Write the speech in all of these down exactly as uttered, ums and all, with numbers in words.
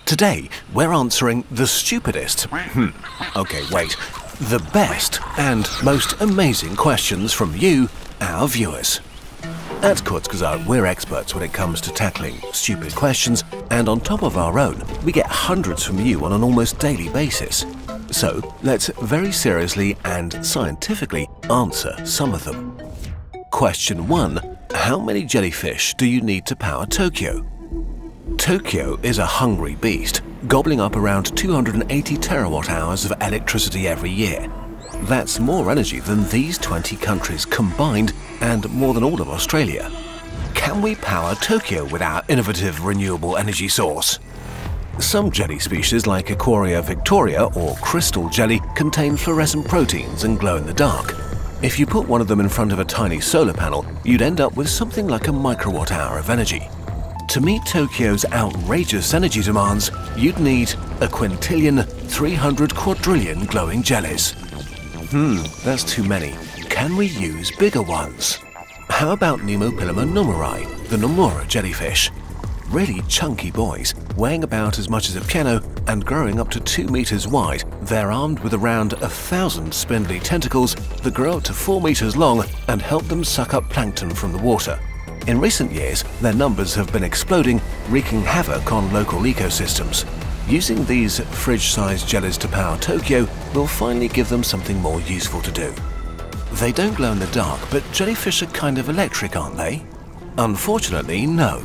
Today, we're answering the stupidest, hmm, okay, wait, the best and most amazing questions from you, our viewers. At Kurzgesagt, we're experts when it comes to tackling stupid questions, and on top of our own, we get hundreds from you on an almost daily basis. So, let's very seriously and scientifically answer some of them. Question one. How many jellyfish do you need to power Tokyo? Tokyo is a hungry beast, gobbling up around two hundred eighty terawatt hours of electricity every year. That's more energy than these twenty countries combined and more than all of Australia. Can we power Tokyo with our innovative renewable energy source? Some jelly species like Aquaria victoria or crystal jelly contain fluorescent proteins and glow in the dark. If you put one of them in front of a tiny solar panel, you'd end up with something like a microwatt hour of energy. To meet Tokyo's outrageous energy demands, you'd need a quintillion, three hundred quadrillion glowing jellies. Hmm, that's too many. Can we use bigger ones? How about Nemopilema numeri, the Nomura jellyfish? Really chunky boys, weighing about as much as a piano and growing up to two meters wide, they're armed with around a thousand spindly tentacles that grow up to four meters long and help them suck up plankton from the water. In recent years, their numbers have been exploding, wreaking havoc on local ecosystems. Using these fridge-sized jellies to power Tokyo will finally give them something more useful to do. They don't glow in the dark, but jellyfish are kind of electric, aren't they? Unfortunately, no.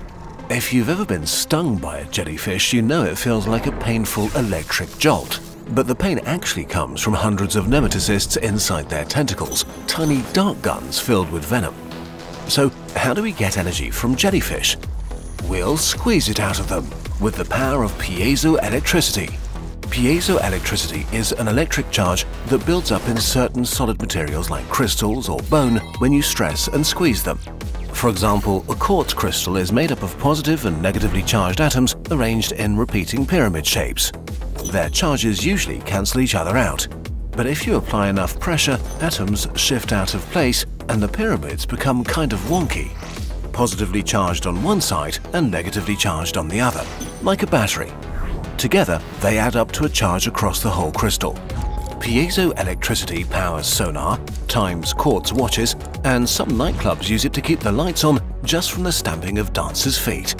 If you've ever been stung by a jellyfish, you know it feels like a painful electric jolt. But the pain actually comes from hundreds of nematocysts inside their tentacles, tiny dart guns filled with venom. So, how do we get energy from jellyfish? We'll squeeze it out of them with the power of piezoelectricity. Piezoelectricity is an electric charge that builds up in certain solid materials like crystals or bone when you stress and squeeze them. For example, a quartz crystal is made up of positive and negatively charged atoms arranged in repeating pyramid shapes. Their charges usually cancel each other out. But if you apply enough pressure, atoms shift out of place and the pyramids become kind of wonky. Positively charged on one side and negatively charged on the other, like a battery. Together, they add up to a charge across the whole crystal. Piezoelectricity powers sonar, times quartz watches, and some nightclubs use it to keep the lights on just from the stamping of dancers' feet.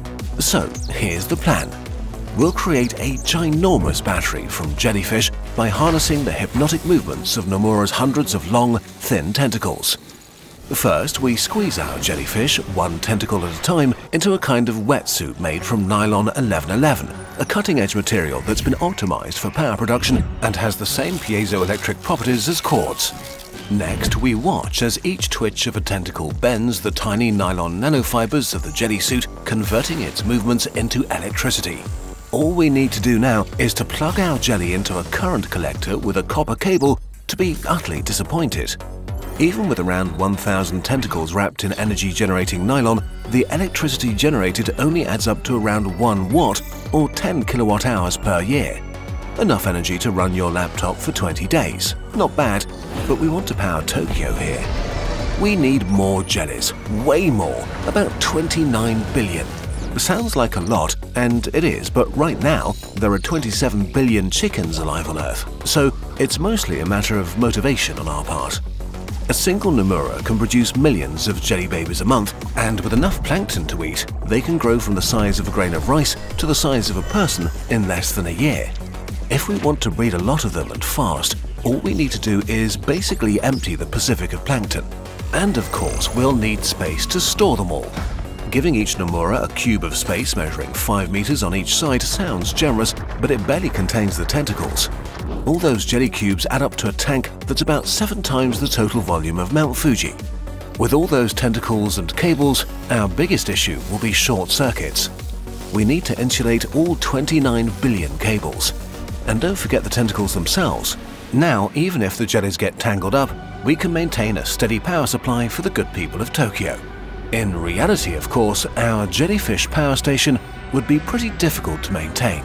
So, here's the plan. We'll create a ginormous battery from jellyfish by harnessing the hypnotic movements of Nomura's hundreds of long, thin tentacles. First, we squeeze our jellyfish, one tentacle at a time, into a kind of wetsuit made from nylon eleven eleven, a cutting-edge material that's been optimized for power production and has the same piezoelectric properties as quartz. Next, we watch as each twitch of a tentacle bends the tiny nylon nanofibers of the jelly suit, converting its movements into electricity. All we need to do now is to plug our jelly into a current collector with a copper cable to be utterly disappointed. Even with around one thousand tentacles wrapped in energy-generating nylon, the electricity generated only adds up to around one watt or ten kilowatt hours per year. Enough energy to run your laptop for twenty days. Not bad, but we want to power Tokyo here. We need more jellies, way more, about twenty-nine billion. Sounds like a lot, and it is, but right now there are twenty-seven billion chickens alive on Earth, so it's mostly a matter of motivation on our part. A single Nomura can produce millions of jelly babies a month, and with enough plankton to eat, they can grow from the size of a grain of rice to the size of a person in less than a year. If we want to breed a lot of them and fast, all we need to do is basically empty the Pacific of plankton. And of course, we'll need space to store them all. Giving each Nomura a cube of space measuring five meters on each side sounds generous, but it barely contains the tentacles. All those jelly cubes add up to a tank that's about seven times the total volume of Mount Fuji. With all those tentacles and cables, our biggest issue will be short circuits. We need to insulate all twenty-nine billion cables. And don't forget the tentacles themselves. Now, even if the jellies get tangled up, we can maintain a steady power supply for the good people of Tokyo. In reality, of course, our jellyfish power station would be pretty difficult to maintain.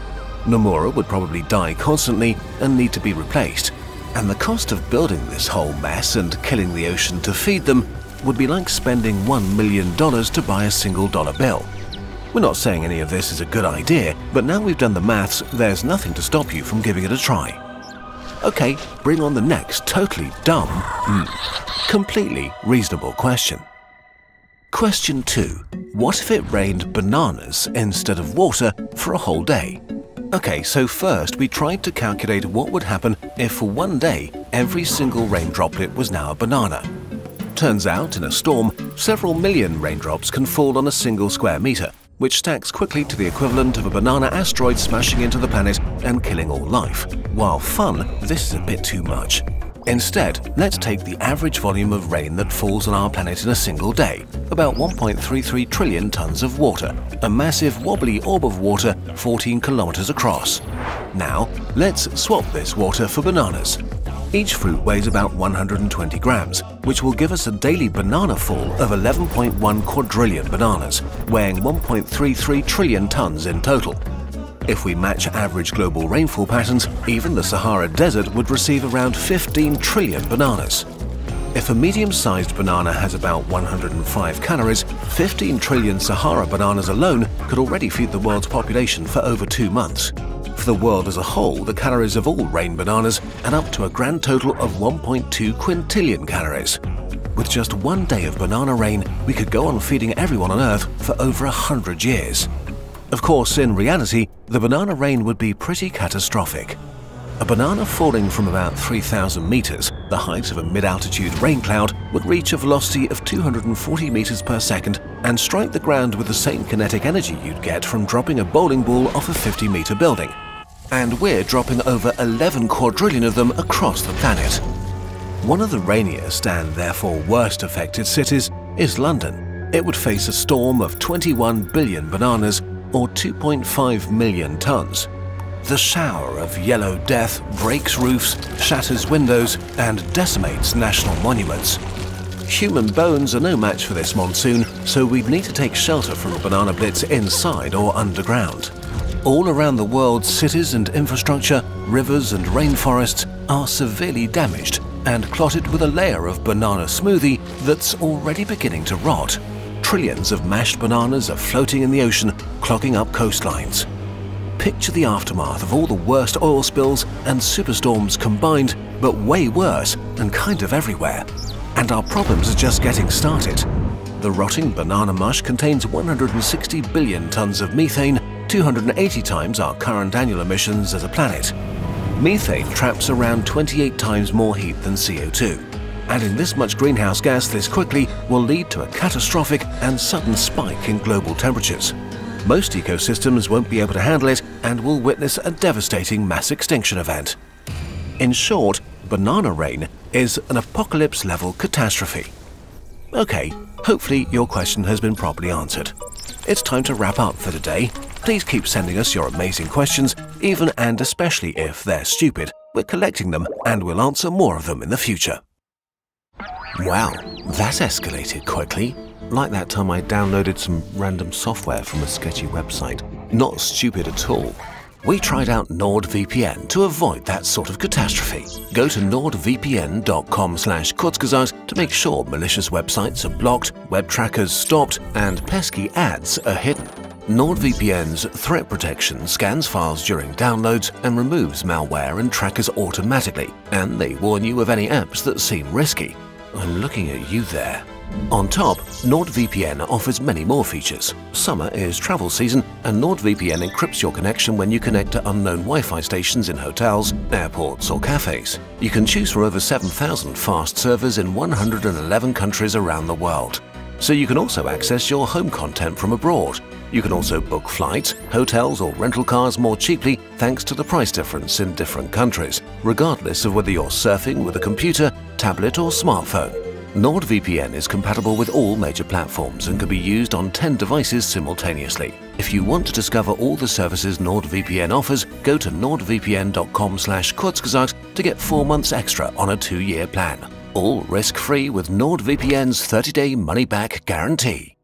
Nomura would probably die constantly and need to be replaced, and the cost of building this whole mess and killing the ocean to feed them would be like spending one million dollars to buy a single dollar bill. We're not saying any of this is a good idea, but now we've done the maths, there's nothing to stop you from giving it a try. Okay, bring on the next totally dumb, mm, completely reasonable question. Question two. What if it rained bananas instead of water for a whole day? Okay, so first we tried to calculate what would happen if for one day every single rain droplet was now a banana. Turns out, in a storm, several million raindrops can fall on a single square meter, which stacks quickly to the equivalent of a banana asteroid smashing into the planet and killing all life. While fun, this is a bit too much. Instead, let's take the average volume of rain that falls on our planet in a single day, about one point three three trillion tons of water, a massive wobbly orb of water fourteen kilometers across. Now, let's swap this water for bananas. Each fruit weighs about one hundred twenty grams, which will give us a daily banana fall of eleven point one quadrillion bananas, weighing one point three three trillion tons in total. If we match average global rainfall patterns, even the Sahara Desert would receive around fifteen trillion bananas. If a medium-sized banana has about one hundred five calories, fifteen trillion Sahara bananas alone could already feed the world's population for over two months. For the world as a whole, the calories of all rain bananas add up to a grand total of one point two quintillion calories. With just one day of banana rain, we could go on feeding everyone on Earth for over a hundred years. Of course, in reality, the banana rain would be pretty catastrophic. A banana falling from about three thousand meters, the height of a mid-altitude rain cloud, would reach a velocity of two hundred forty meters per second and strike the ground with the same kinetic energy you'd get from dropping a bowling ball off a fifty meter building. And we're dropping over eleven quadrillion of them across the planet. One of the rainiest and therefore worst affected cities is London. It would face a storm of twenty-one billion bananas, or two point five million tons. The shower of yellow death breaks roofs, shatters windows, and decimates national monuments. Human bones are no match for this monsoon, so we'd need to take shelter from a banana blitz inside or underground. All around the world, cities and infrastructure, rivers and rainforests are severely damaged and clotted with a layer of banana smoothie that's already beginning to rot. Trillions of mashed bananas are floating in the ocean, clogging up coastlines. Picture the aftermath of all the worst oil spills and superstorms combined, but way worse and kind of everywhere. And our problems are just getting started. The rotting banana mush contains one hundred sixty billion tons of methane, two hundred eighty times our current annual emissions as a planet. Methane traps around twenty-eight times more heat than C O two. Adding this much greenhouse gas this quickly will lead to a catastrophic and sudden spike in global temperatures. Most ecosystems won't be able to handle it and will witness a devastating mass extinction event. In short, banana rain is an apocalypse-level catastrophe. Okay, hopefully your question has been properly answered. It's time to wrap up for today. Please keep sending us your amazing questions, even and especially if they're stupid. We're collecting them and we'll answer more of them in the future. Wow, that escalated quickly. Like that time I downloaded some random software from a sketchy website. Not stupid at all. We tried out NordVPN to avoid that sort of catastrophe. Go to nordvpn dot com slash Kurzgesagt to make sure malicious websites are blocked, web trackers stopped, and pesky ads are hidden. NordVPN's threat protection scans files during downloads and removes malware and trackers automatically, and they warn you of any apps that seem risky. I'm looking at you there. On top, NordVPN offers many more features. Summer is travel season, and NordVPN encrypts your connection when you connect to unknown Wi-Fi stations in hotels, airports, or cafes. You can choose from over seven thousand fast servers in one hundred eleven countries around the world. So you can also access your home content from abroad. You can also book flights, hotels, or rental cars more cheaply thanks to the price difference in different countries, regardless of whether you're surfing with a computer, tablet, or smartphone. NordVPN is compatible with all major platforms and can be used on ten devices simultaneously. If you want to discover all the services NordVPN offers, go to nordvpn dot com slash Kurzgesagt to get four months extra on a two-year plan. All risk-free with NordVPN's thirty day money-back guarantee.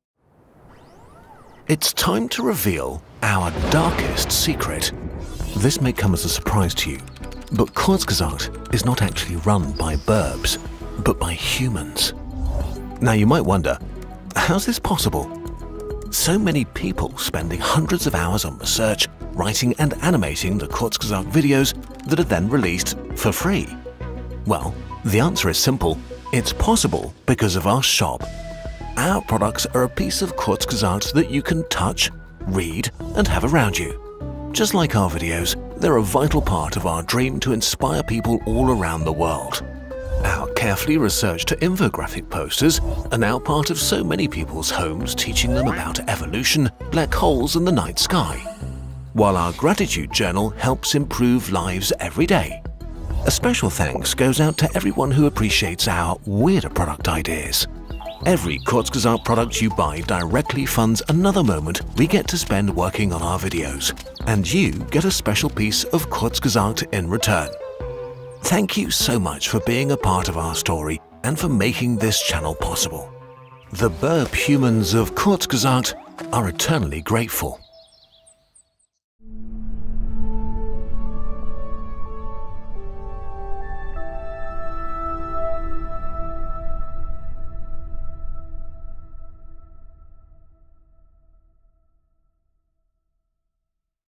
It's time to reveal our darkest secret. This may come as a surprise to you, but Kurzgesagt is not actually run by burbs, but by humans. Now you might wonder, how's this possible? so many people spending hundreds of hours on research, writing and animating the Kurzgesagt videos that are then released for free? Well, the answer is simple. It's possible because of our shop. Our products are a piece of Kurzgesagt that you can touch, read, and have around you. Just like our videos, they're a vital part of our dream to inspire people all around the world. Our carefully researched infographic posters are now part of so many people's homes, teaching them about evolution, black holes, and the night sky. While our gratitude journal helps improve lives every day. A special thanks goes out to everyone who appreciates our weirder product ideas. Every Kurzgesagt product you buy directly funds another moment we get to spend working on our videos, and you get a special piece of Kurzgesagt in return. Thank you so much for being a part of our story and for making this channel possible. The burp humans of Kurzgesagt are eternally grateful.